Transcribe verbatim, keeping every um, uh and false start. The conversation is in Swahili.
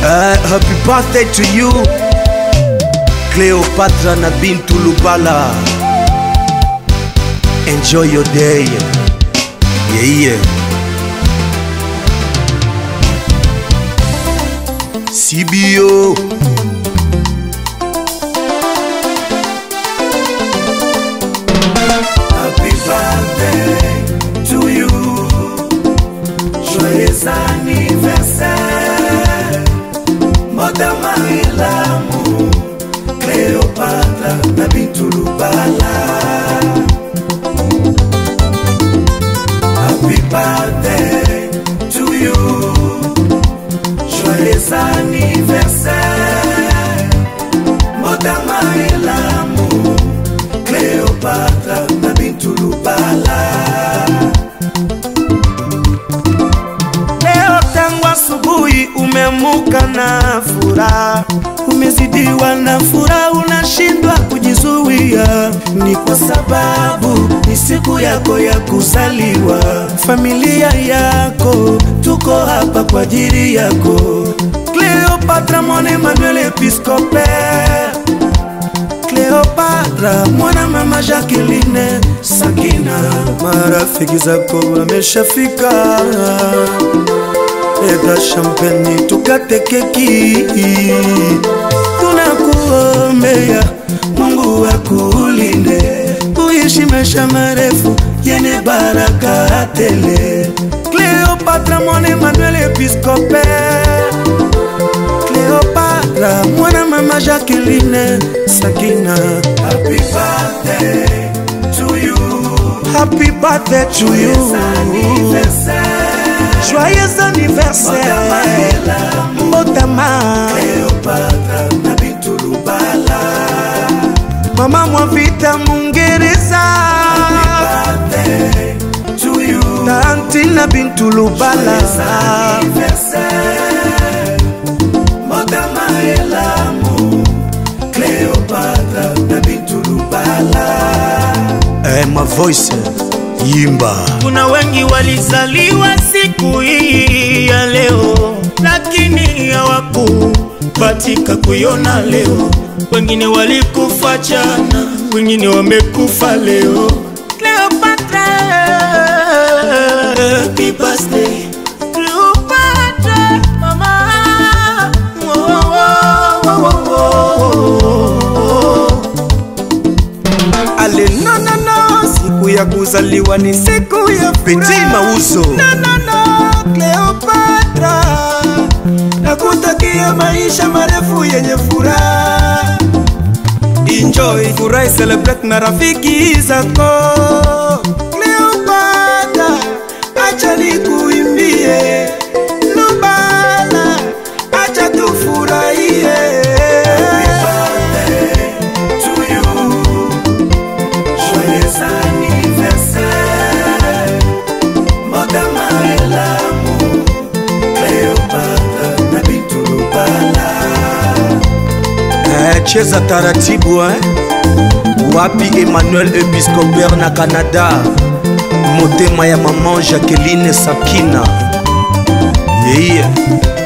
Uh, happy birthday to you, Cleopatra na Bintu Lubala. Enjoy your day. Yeah, yeah. C B O. Happy birthday to you. Joyeux anniversaire. Modama ilamu. Cleopatra na Bintu Lubala. Happy birthday to you. Joyeux anniversaire. Modama ilamu. Cleopatra na Bintu Lubala. Leo tangu asubuhi umemuka na furaha, umezidiwa na furaha, unashindwa kujizuia. Ni kwa sababu ni siku yako ya kuzaliwa. Familia yako tuko hapa kwa ajili yako. Cleopatra mon Emmanuel Episcope, Cleopatra mwana mama Jacqueline Sakina, marafiki zako wameshafika. Eda champagne tukate keki, tunakuombea Mungu akulinde, uishi maisha marefu yenye baraka tele. Cleopatra mon Emmanuel Episcope, Cleopatra mwana mama Jacqueline Sakina. Happy birthday to you. Happy birthday to you. Joyeux anniversaire. Mbotama Cleopatra na Bintu Lubala. Mama mwavita Mungereza. Happy birthday to you. Tanti na Bintu Lubala. Joyeux anniversaire. Mbotama elamu. Cleopatra na Bintu Lubala. Eh, my voice Yimba. Kuna wengi walizaliwa siku hii ya leo, lakini hawakubahatika kuiona leo. Wengine walikufa jana, wengine wamekufa leo. Cleopatra, happy birthday Cleopatra mama. Oh, oh, oh, oh, oh. Ale no no no, siku ya kuzaliwa ni siku ya Petit Mauso. No no no, Cleopatra, nakutakia maisha marefu yenye furaha. Enjoy, furahi, celebrate na rafiki zako. Cleopatra, acha nikuimbie Lubala, acha tufurahie. Cheza taratibu eh? Wapi Emmanuel Episcope na Canada, motema ya maman Jacqueline Sakina. Yeah, yeah.